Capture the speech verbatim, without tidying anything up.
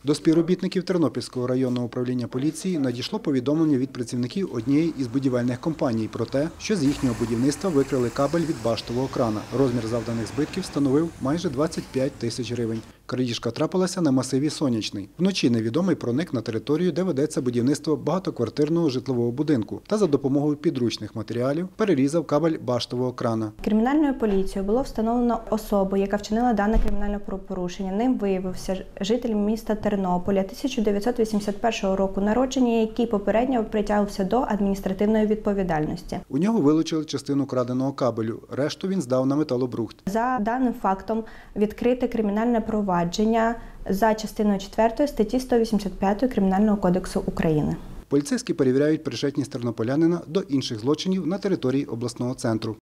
До співробітників Тернопільського районного управління поліції надійшло повідомлення від працівників однієї із будівельних компаній про те, що з їхнього будівництва викрили кабель від баштового крана. Розмір завданих збитків становив майже двадцять п'ять тисяч гривень. Крадіжка трапилася на масиві Сонячний. Вночі невідомий проник на територію, де ведеться будівництво багатоквартирного житлового будинку, та за допомогою підручних матеріалів перерізав кабель баштового крана. Кримінальною поліцією було встановлено особу, яка вчинила дане кримінальне правопорушення. Ним виявився житель міста Тернополя тисяча дев'ятсот вісімдесят першого року народження, який попередньо притягувався до адміністративної відповідальності. У нього вилучили частину краденого кабелю, решту він здав на металобрухт. За даним фактом відкрите кримінальне провадження за частиною четвертою статті сто вісімдесят п'ять Кримінального кодексу України. Поліцейські перевіряють причетність тернополянина до інших злочинів на території обласного центру.